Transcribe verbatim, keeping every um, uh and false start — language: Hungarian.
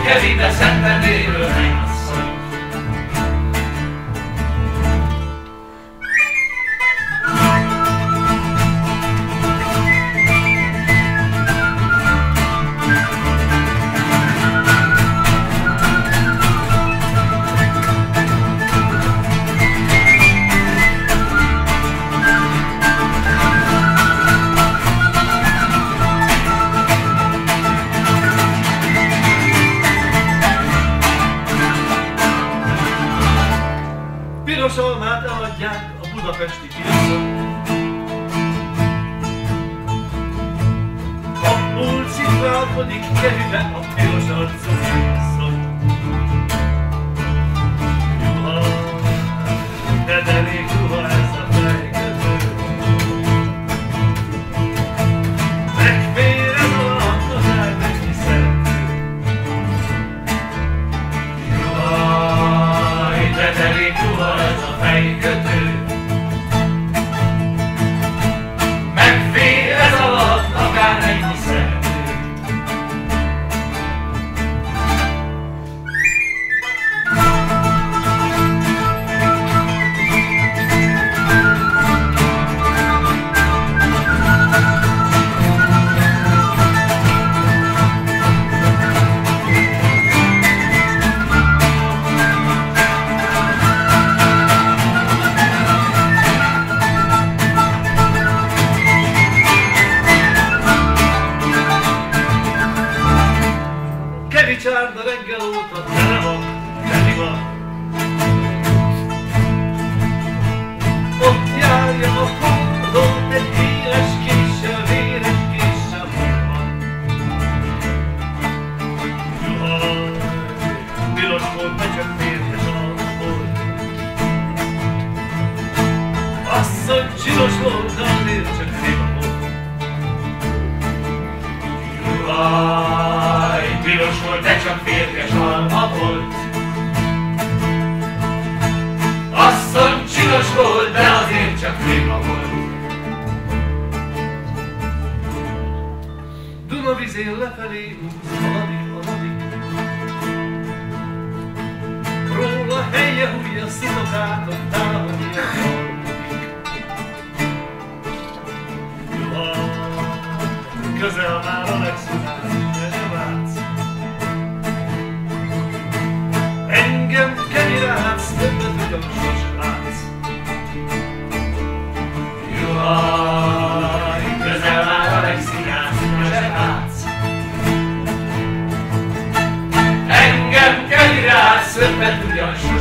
Kevibe Szentendréről mennyasszony. Piros almát eladják a budapesti piacon. A múlt citrálkodik Kevibe a piros arcú asszony. Juha, de derék ruha ez a fejkötő. Megfér ez alatt az elmennyi szerető. Juhaj, de derék ruha ez a fejkötő. Megfér ez alatt akármennyi szerető. Csárda reggel óta tele van, teli van. Ott járja a kordon egy éles késsel, véres késsel van. Juhaj, piros volt, ne csak férjes alkoholt. Asszony csinos volt, de azért csak réma volt. Juhaj, piros volt, de csak férjes alma volt. Asszony csinos volt, de azért csak fléma volt. Dunavizén lefelé húz, haladik, haladik. Róla helye hújja szinokákat, távolja halkodik. Juhaj, közel már a legszunát, ne se látsz. Engem kenyirátsz, többet ugyan sose látsz. Juhaj, közel már a legszínátsz, ne se látsz. Engem kenyirátsz, többet ugyan sose látsz.